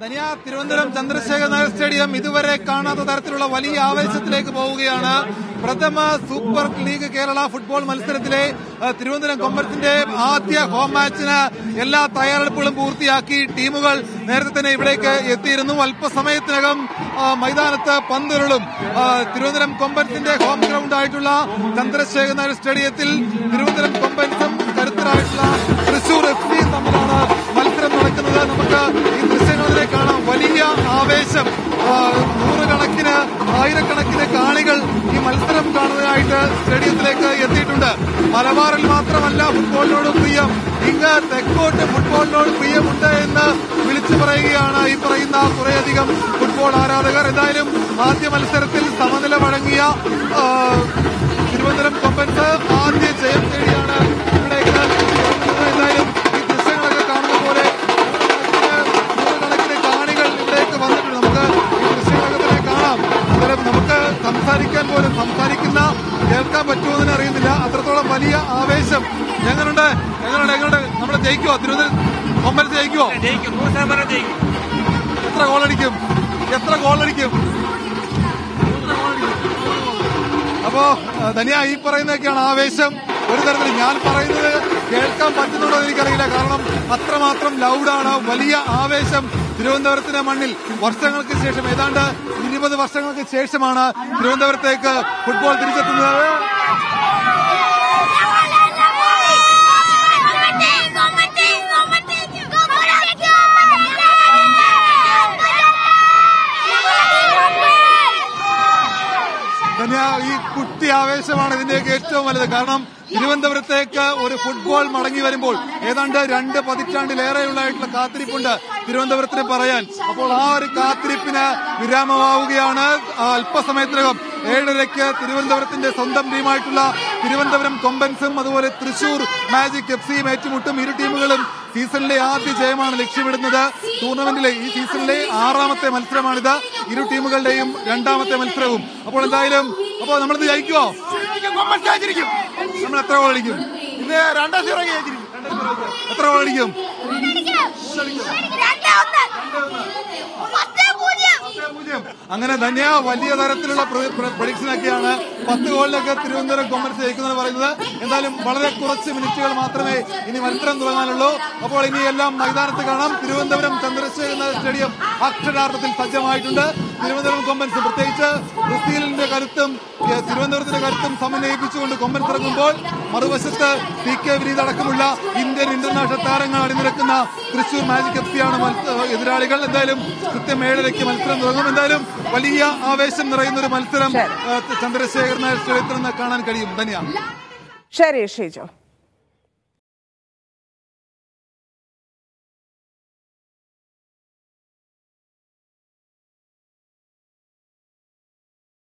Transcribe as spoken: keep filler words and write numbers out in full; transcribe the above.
Thiruvananthapuram Chandrasekhar Nair stadium ഇതുവരെ കാണാത്ത തരത്തിലുള്ള വലിയ ആവേശത്തിലേക്ക് പോവുകയാണ്. പ്രഥമ സൂപ്പർ ലീഗ് കേരള ഫുട്ബോൾ മത്സരത്തിലെ തിരുവനന്തപുരം കൊമ്പൻസിന്റെ ആദ്യ ഹോം മാച്ചിന് എല്ലാ തയ്യാറെടുപ്പുകളും പൂർത്തിയാക്കി ടീമുകൾ നേരത്തെ തന്നെ ഇവിടേക്ക് എത്തിയിരുന്നു. അല്പസമയത്തിനകം മൈതാനത്ത് പന്തുരുളും. തിരുവനന്തപുരം കൊമ്പൻസിന്റെ ഹോം ഗ്രൗണ്ട് ആയിട്ടുള്ള ചന്ദ്രശേഖർ നായർ സ്റ്റേഡിയത്തിൽ തിരുവനന്തപുരം കൊമ്പൻസും കരുത്തരായിട്ടുള്ള തൃശൂർ എഫ് സിയും തമ്മിലാണ് മത്സരം നടക്കുന്നത്. നമുക്ക് ഈ ദൃശ്യങ്ങളിലേക്ക് കാണാം. വലിയ ആവേശം. നൂറുകണക്കിന് ആയിരക്കണക്കിന് കാണികൾ ഈ മത്സരം കാണുന്നതിനായിട്ട് സ്റ്റേഡിയത്തിലേക്ക് എത്തിയിട്ടുണ്ട്. മലബാറിൽ മാത്രമല്ല ഫുട്ബോളിനോട് പ്രിയം, ഇങ്ങ് തെക്കോട്ട് ഫുട്ബോളിനോട് പ്രിയമുണ്ട് എന്ന് വിളിച്ചു പറയുകയാണ് ഈ പറയുന്ന കുറേയധികം ഫുട്ബോൾ ആരാധകർ. എന്തായാലും ആദ്യ മത്സരത്തിൽ സമനില വഴങ്ങിയ തിരുവനന്തപുരം കൊമ്പൻസ് ആദ്യ ജയം തേടിയാണ് ഇവിടേക്ക്. എന്തായാലും ഈ ദൃശ്യങ്ങളൊക്കെ കാണുന്ന പോലെ നൂറുകണക്കിന് കാണികൾ ഇവിടേക്ക് വന്നിട്ടുണ്ട്. നമുക്ക് ഈ ദൃശ്യങ്ങളൊക്കെ തന്നെ കാണാം. അന്നേരം നമുക്ക് സംസാരിക്കാൻ പോലും സംസാരിക്കുന്ന കേൾക്കാൻ പറ്റുമെന്ന് അറിയുന്നില്ല. അത്രത്തോളം വലിയ ആവേശം. എങ്ങനുണ്ട് എങ്ങനുണ്ട് എങ്ങനുണ്ട് നമ്മളെ ജയിക്കുവോ? തിരുവനന്തപുരം കൊമ്പൻസ് ജയിക്കുവോ? എത്ര ഗോളടിക്കും? എത്ര ഗോളടിക്കും? അപ്പോ ധനിയ ഈ പറയുന്നതൊക്കെയാണ് ആവേശം. ഒരു തരത്തിൽ ഞാൻ പറയുന്നത് കേൾക്കാൻ പറ്റുന്നുണ്ടോ എന്ന് എനിക്കറിയില്ല. കാരണം അത്രമാത്രം ലൗഡാണ്. വലിയ ആവേശം തിരുവനന്തപുരത്തിന്റെ മണ്ണിൽ. വർഷങ്ങൾക്ക് ശേഷം, ഏതാണ്ട് ഇരുപത് വർഷങ്ങൾക്ക് ശേഷമാണ് തിരുവനന്തപുരത്തേക്ക് ഫുട്ബോൾ തിരിച്ചെത്തുന്നത്. ഈ കുട്ടി ആവേശമാണ് ഇതിന്റെയൊക്കെ ഏറ്റവും വലുത്. കാരണം തിരുവനന്തപുരത്തേക്ക് ഒരു ഫുട്ബോൾ മടങ്ങി വരുമ്പോൾ ഏതാണ്ട് രണ്ട് പതിറ്റാണ്ടിലേറെയുള്ളതായിട്ടുള്ള കാത്തിരിപ്പുണ്ട് തിരുവനന്തപുരത്തിന് പറയാൻ. അപ്പോൾ ആ ഒരു കാത്തിരിപ്പിന് വിരാമമാവുകയാണ്. അല്പസമയത്തിനകം ഏഴരയ്ക്ക് തിരുവനന്തപുരത്തിന്റെ സ്വന്തം ടീമായിട്ടുള്ള തിരുവനന്തപുരം കൊമ്പൻസും അതുപോലെ തൃശൂർ മാജിക് എഫ് സിയും ഏറ്റുമുട്ടും. ഇരു ടീമുകളും സീസണിലെ ആദ്യ ജയമാണ് ലക്ഷ്യമിടുന്നത്. ടൂർണമെന്റിലെ ഈ സീസണിലെ ആറാമത്തെ മത്സരമാണിത്. ഇരു ടീമുകളുടെയും രണ്ടാമത്തെ മത്സരവും. അപ്പോൾ എന്തായാലും അപ്പോൾ നമ്മളിത് ജയിക്കുമോ? നമ്മൾ എത്ര ഗോൾ അടിക്കും? ഇത് രണ്ടാം സീറോ ജയിച്ചിരിക്കും. എത്ര ഗോൾ അടിക്കും? അങ്ങനെ ധന്യ വലിയ തരത്തിലുള്ള പ്രഡിക്ഷൻ ഒക്കെയാണ്. പത്ത് ഗോളിലൊക്കെ തിരുവനന്തപുരം കൊമ്പൻസ് ജയിക്കുന്നത് പറയുന്നത്. എന്തായാലും വളരെ കുറച്ച് മിനിറ്റുകൾ മാത്രമേ ഇനി മത്സരം തുടങ്ങാനുള്ളൂ. അപ്പോൾ ഇനി എല്ലാം മൈതാനത്ത് കാണാം. തിരുവനന്തപുരം ചന്ദ്രശേഖർ നായർ സ്റ്റേഡിയം അക്ഷരാർത്ഥത്തിൽ സജ്ജമായിട്ടുണ്ട്. തിരുവനന്തപുരം കൊമ്പൻസ് പ്രത്യേകിച്ച് ബ്രസീലിന്റെ കരുത്തും തിരുവനന്തപുരത്തിന്റെ കരുത്തും സമന്വയിപ്പിച്ചുകൊണ്ട് കൊമ്പൻസ് ഇറങ്ങുമ്പോൾ മറുവശത്ത് പി കെ വിനീത് അടക്കമുള്ള ഇന്ത്യൻ ഇന്റർനാഷണൽ താരങ്ങൾ അണിനിരക്കുന്ന തൃശൂർ മാജിക് എഫ് സിയാണ് എതിരാളികൾ. എന്തായാലും കൃത്യം ഏഴരയ്ക്ക് മത്സരം തുടങ്ങും. എന്തായാലും വലിയ ആവേശം നിറയുന്ന ഒരു മത്സരം ചന്ദ്രശേഖർ നായർ സ്റ്റേഡിയത്തിൽ നിന്ന് കാണാൻ കഴിയും. ധന്യ. ശരി ഷീജോ.